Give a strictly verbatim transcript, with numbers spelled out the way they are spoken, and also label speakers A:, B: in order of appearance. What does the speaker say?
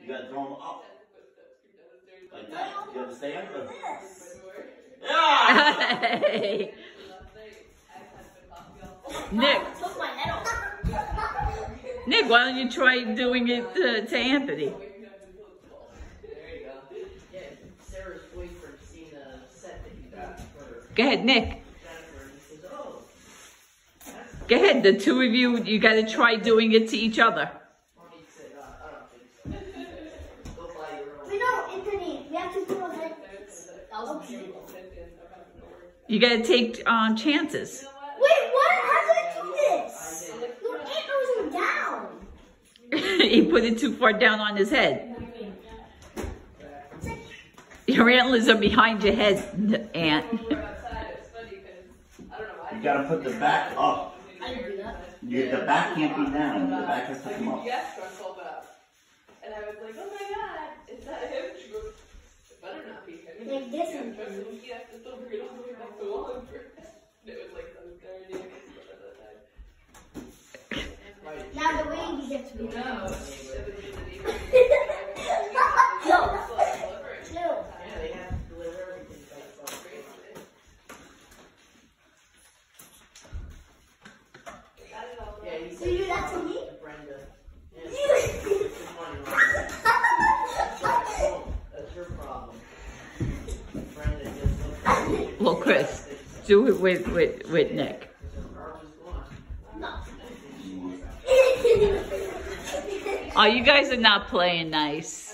A: gotta throw them up. Like that. You understand? Yeah!
B: Hey. Nick. Nick, why don't you try doing it to, to Anthony?
C: There you go. Yeah, Sarah's boyfriend seen a set that you got for
B: Go ahead, Nick.
C: Jennifer, and he says, oh.
B: Go ahead, the two of you, you gotta try doing it to each other.
C: Mommy said, uh, I don't think so. Go buy your own.
D: We know, Anthony, we have to put on that. That was beautiful.
B: You gotta take um, chances.
D: Wait, what? How did I do this? Your antlers are down.
B: He put it too far down on his head. Your antlers are behind your head, Aunt.
A: You gotta put the back up.
D: I didn't do that.
A: You, the back can't be down. The back has to come up.
E: And I was like, oh my god, is that him? She goes, it better not be him.
D: Like this one.
E: He has to still bring it all the way back to one first. It was like some dirty at that time.
D: Now the way you get to be
E: No,
D: down.
E: it was in the neighborhood.
D: No.
C: Yeah, they have to deliver everything. That's all great. Yeah, he
D: So you do that to me?
C: to Brenda. Yeah. It's funny, right? That's your problem. Brenda just looked at me.
B: Well, Chris, do it with, with, with Nick.
C: Her car was gone.
D: No.
B: Oh, you guys are not playing nice.